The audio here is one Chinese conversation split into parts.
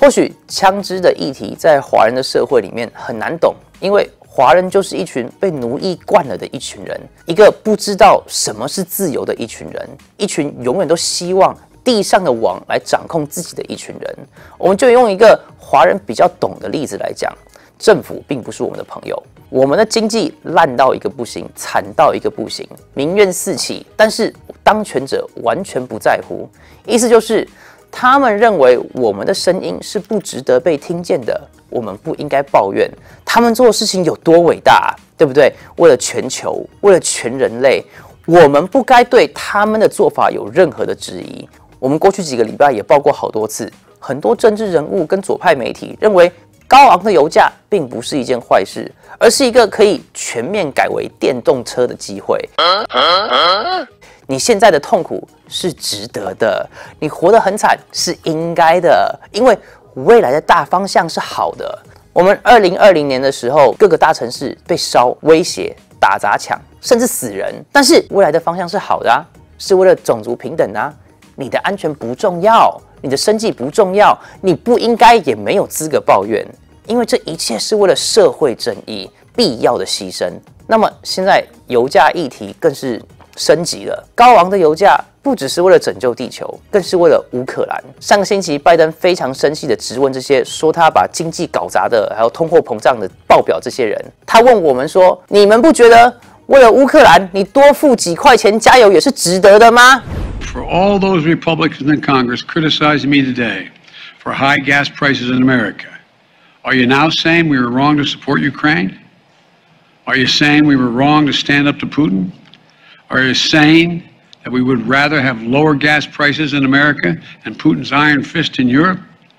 或许枪支的议题在华人的社会里面很难懂，因为华人就是一群被奴役惯了的一群人，一个不知道什么是自由的一群人，一群永远都希望地上的网来掌控自己的一群人。我们就用一个华人比较懂的例子来讲，政府并不是我们的朋友，我们的经济烂到一个不行，惨到一个不行，民怨四起，但是当权者完全不在乎，意思就是他们认为我们的声音是不值得被听见的，我们不应该抱怨他们做的事情有多伟大，对不对？为了全球，为了全人类，我们不该对他们的做法有任何的质疑。我们过去几个礼拜也报过好多次，很多政治人物跟左派媒体认为高昂的油价并不是一件坏事，而是一个可以全面改为电动车的机会。你现在的痛苦是值得的，你活得很惨是应该的，因为未来的大方向是好的。我们2020年的时候，各个大城市被烧、威胁、打砸抢，甚至死人，但是未来的方向是好的啊，是为了种族平等啊。你的安全不重要，你的生计不重要，你不应该也没有资格抱怨，因为这一切是为了社会正义必要的牺牲。那么现在油价议题更是升级了，高昂的油价不只是为了拯救地球，更是为了乌克兰。上个星期，拜登非常生气地质问这些说他把经济搞砸的，还有通货膨胀的报表这些人。他问我们说：“你们不觉得为了乌克兰，你多付几块钱加油也是值得的吗？” For all those Republicans in Congress criticizing me today for high gas prices in America, are you now saying we were wrong to support Ukraine? Are you saying we were wrong to stand up to Putin? Are you saying that we would rather have lower gas prices in America and Putin's iron fist in Europe?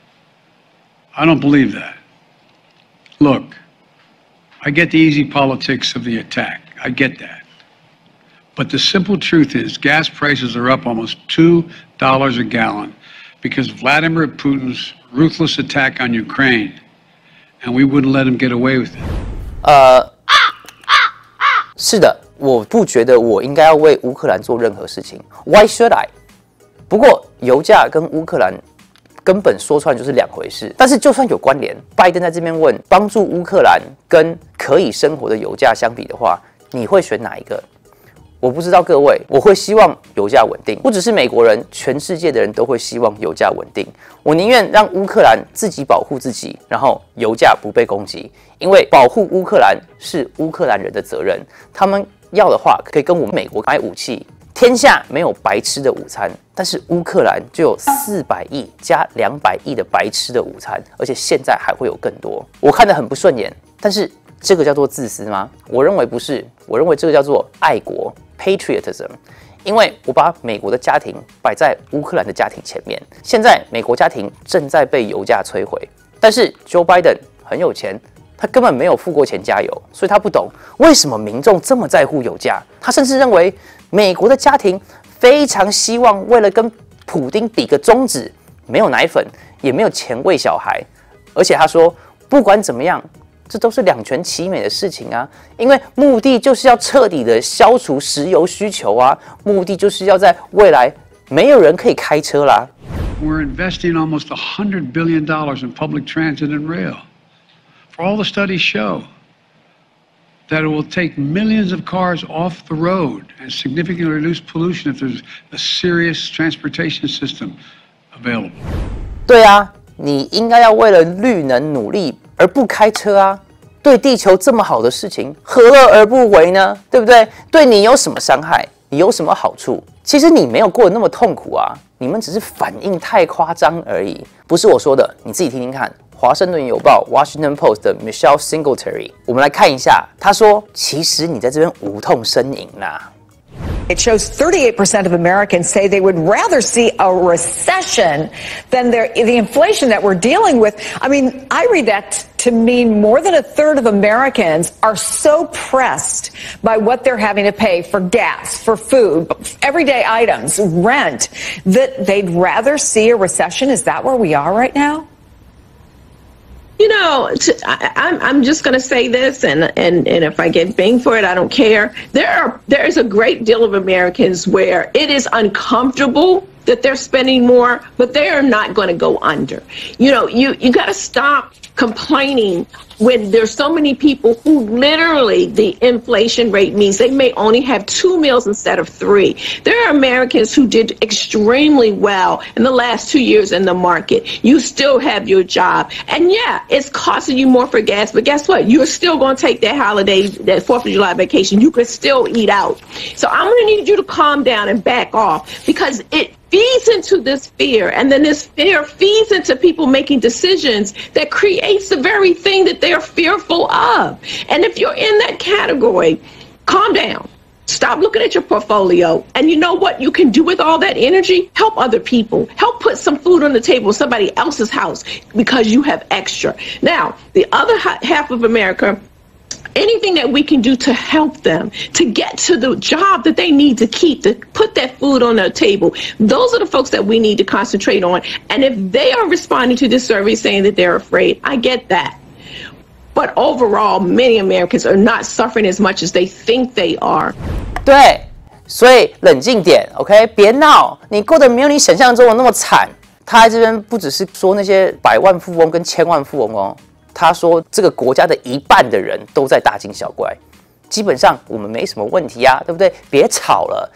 I don't believe that. Look, I get the easy politics of the attack. I get that. But the simple truth is gas prices are up almost $2 a gallon because of Vladimir Putin's ruthless attack on Ukraine, and we wouldn't let him get away with it. 是的，我不觉得我应该要为乌克兰做任何事情。Why should I？ 不过油价跟乌克兰根本说穿就是两回事。但是就算有关联，拜登在这边问帮助乌克兰跟可以生活的油价相比的话，你会选哪一个？我不知道各位，我会希望油价稳定，不只是美国人，全世界的人都会希望油价稳定。我宁愿让乌克兰自己保护自己，然后油价不被攻击，因为保护乌克兰是乌克兰人的责任。他们要的话，可以跟我们美国买武器。天下没有白吃的午餐，但是乌克兰就有400亿加200亿的白吃的午餐，而且现在还会有更多。我看得很不顺眼，但是这个叫做自私吗？我认为不是，我认为这个叫做爱国 （patriotism）。因为我把美国的家庭摆在乌克兰的家庭前面，现在美国家庭正在被油价摧毁，但是 Joe Biden 很有钱，他根本没有付过钱加油，所以他不懂为什么民众这么在乎油价。他甚至认为美国的家庭非常希望为了跟普丁比个中指，没有奶粉，也没有钱喂小孩，而且他说不管怎么样，这都是两全其美的事情啊，因为目的就是要彻底的消除石油需求啊，目的就是要在未来没有人可以开车啦。 We're investing almost $100 billion in public transit and rail. For all the studies show that it will take millions of cars off the road and significantly reduce pollution if there's a serious transportation system available. 对啊，你应该要为了绿能努力，而不开车啊！对地球这么好的事情，何乐而不为呢？对不对？对你有什么伤害？你有什么好处？其实你没有过得那么痛苦啊，你们只是反应太夸张而已。不是我说的，你自己听听看。华盛顿邮报 （Washington Post） 的 Michelle Singletary， 我们来看一下，他说：“其实你在这边无痛呻吟啦。” It shows 38% of Americans say they would rather see a recession than the inflation that we're dealing with. I mean, I read that to mean more than a third of Americans are so pressed by what they're having to pay for gas, for food, everyday items, rent, that they'd rather see a recession. Is that where we are right now? You know, I'm just going to say this, and if I get banged for it, I don't care. There is a great deal of Americans where it is uncomfortable that they're spending more, but they are not going to go under. You know, you got to stop complaining when there's so many people who literally the inflation rate means they may only have 2 meals instead of 3. There are Americans who did extremely well in the last 2 years in the market. You still have your job. And yeah, it's costing you more for gas, but guess what? You're still going to take that holiday, that 4th of July vacation. You can still eat out. So I'm going to need you to calm down and back off, because it feeds into this fear, and then this fear feeds into people making decisions that creates the very thing that they're fearful of. And if you're in that category, calm down. Stop looking at your portfolio. And you know what you can do with all that energy? Help other people. Help put some food on the table in somebody else's house because you have extra. Now, the other half of America, anything that we can do to help them to get to the job that they need to keep, to put that food on their table, those are the folks that we need to concentrate on. And if they are responding to this survey saying that they're afraid, I get that. But overall, many Americans are not suffering as much as they think they are. 对，所以冷静点 ，OK， 别闹，你过得没有你想象中的那么惨。他在这边不只是说那些百万富翁跟千万富翁哦，他说这个国家的1半的人都在大惊小怪。基本上我们没什么问题呀，对不对？别吵了。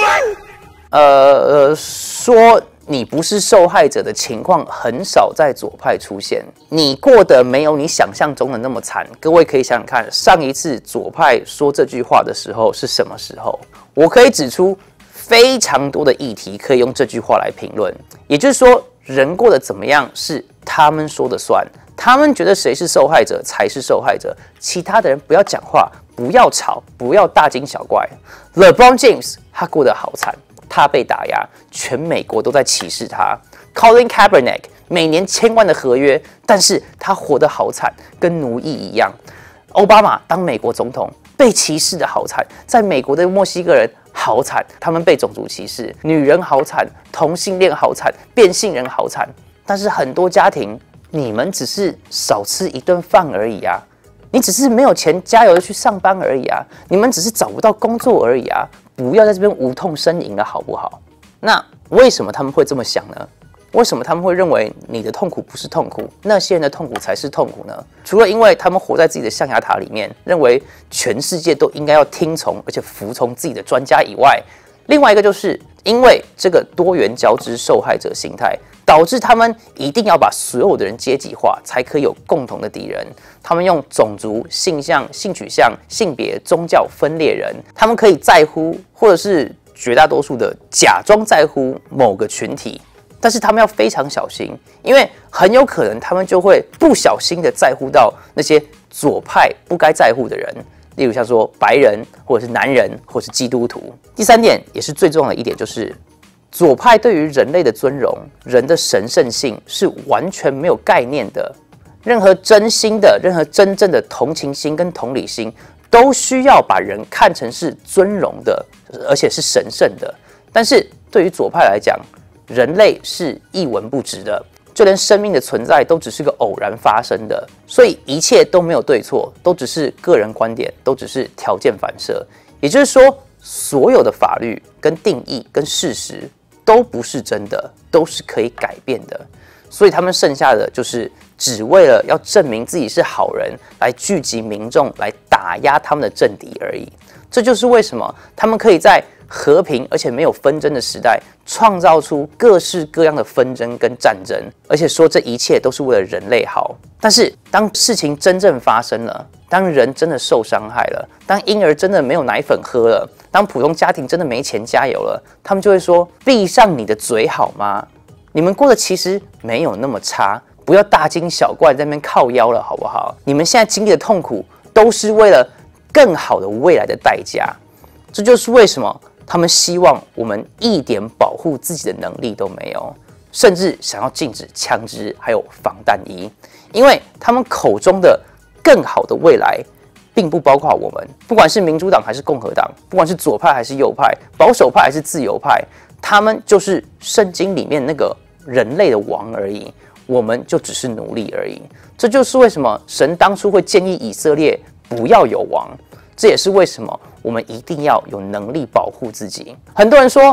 说你不是受害者的情况很少在左派出现，你过得没有你想象中的那么惨。各位可以想想看，上一次左派说这句话的时候是什么时候？我可以指出非常多的议题可以用这句话来评论。也就是说，人过得怎么样是他们说的算，他们觉得谁是受害者才是受害者，其他的人不要讲话，不要吵，不要大惊小怪。LeBron James 他过得好惨。他被打压，全美国都在歧视他。Colin Kaepernick 每年1000万的合约，但是他活得好惨，跟奴役一样。奥巴马当美国总统，被歧视的好惨，在美国的墨西哥人好惨，他们被种族歧视，女人好惨，同性恋好惨，变性人好惨。但是很多家庭，你们只是少吃一顿饭而已啊，你只是没有钱加油的去上班而已啊，你们只是找不到工作而已啊。不要在这边无痛呻吟了，好不好？那为什么他们会这么想呢？为什么他们会认为你的痛苦不是痛苦，那些人的痛苦才是痛苦呢？除了因为他们活在自己的象牙塔里面，认为全世界都应该要听从而且服从自己的专家以外，另外一个就是因为这个多元交织受害者心态，导致他们一定要把所有的人阶级化，才可以有共同的敌人。他们用种族、性向、性取向、性别、宗教分裂人，他们可以在乎，或者是绝大多数的假装在乎某个群体，但是他们要非常小心，因为很有可能他们就会不小心的在乎到那些左派不该在乎的人，例如像说白人，或者是男人，或者是基督徒。第3点也是最重要的一点，就是左派对于人类的尊荣、人的神圣性是完全没有概念的。任何真心的、任何真正的同情心跟同理心，都需要把人看成是尊荣的，而且是神圣的。但是对于左派来讲，人类是一文不值的，就连生命的存在都只是个偶然发生的，所以一切都没有对错，都只是个人观点，都只是条件反射。也就是说，所有的法律跟定义跟事实都不是真的，都是可以改变的。所以他们剩下的就是只为了要证明自己是好人，来聚集民众，来打压他们的政敌而已。这就是为什么他们可以在和平而且没有纷争的时代，创造出各式各样的纷争跟战争，而且说这一切都是为了人类好。但是当事情真正发生了，当人真的受伤害了，当婴儿真的没有奶粉喝了，当普通家庭真的没钱加油了，他们就会说：闭上你的嘴好吗？你们过得其实没有那么差，不要大惊小怪在那边靠腰了，好不好？你们现在经历的痛苦，都是为了更好的未来的代价。这就是为什么他们希望我们一点保护自己的能力都没有，甚至想要禁止枪支还有防弹衣，因为他们口中的更好的未来，并不包括我们，不管是民主党还是共和党，不管是左派还是右派，保守派还是自由派，他们就是圣经里面那个人类的王而已，我们就只是奴隶而已。这就是为什么神当初会建议以色列不要有王，这也是为什么我们一定要有能力保护自己。很多人说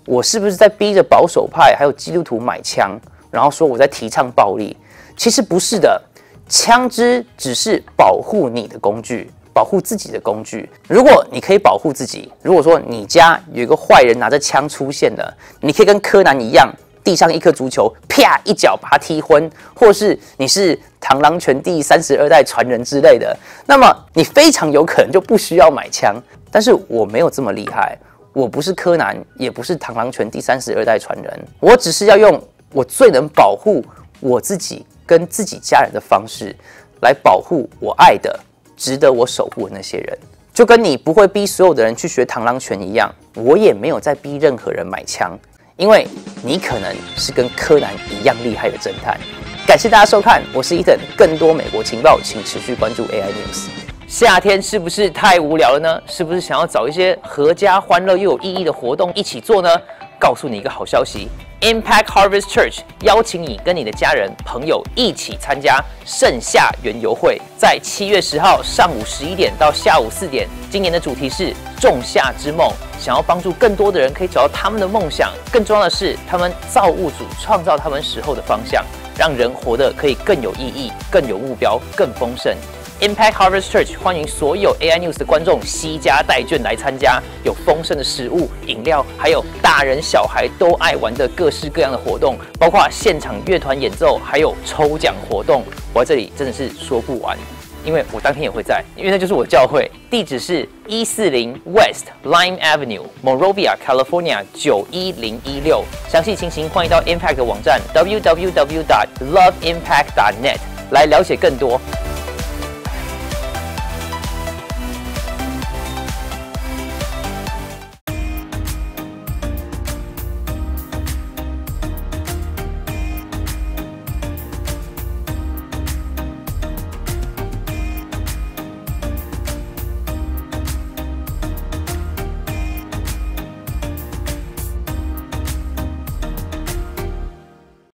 我是不是在逼着保守派还有基督徒买枪，然后说我在提倡暴力？其实不是的，枪支只是保护你的工具，保护自己的工具。如果你可以保护自己，如果说你家有一个坏人拿着枪出现了，你可以跟柯南一样，地上一颗足球，啪一脚把他踢昏，或是你是螳螂拳第32代传人之类的，那么你非常有可能就不需要买枪。但是我没有这么厉害，我不是柯南，也不是螳螂拳第32代传人，我只是要用我最能保护我自己跟自己家人的方式，来保护我爱的、值得我守护的那些人。就跟你不会逼所有的人去学螳螂拳一样，我也没有在逼任何人买枪，因为你可能是跟柯南一样厉害的侦探。感谢大家收看，我是 Ethan， 更多美国情报，请持续关注 AI News。夏天是不是太无聊了呢？是不是想要找一些合家欢乐又有意义的活动一起做呢？告诉你一个好消息 ，Impact Harvest Church 邀请你跟你的家人朋友一起参加盛夏园游会，在7月10号上午11点到下午4点。今年的主题是仲夏之梦，想要帮助更多的人可以找到他们的梦想。更重要的是，他们造物主创造他们时候的方向，让人活得可以更有意义、更有目标、更丰盛。Impact Harvest Church 欢迎所有 AI News 的观众惜家带眷来参加，有丰盛的食物、饮料，还有大人小孩都爱玩的各式各样的活动，包括现场乐团演奏，还有抽奖活动。我在这里真的是说不完，因为我当天也会在，因为那就是我的教会。地址是140 West Lime Avenue, Monrovia, California 91016。详细情形欢迎到 Impact 的网站 www.loveimpact.net 来了解更多。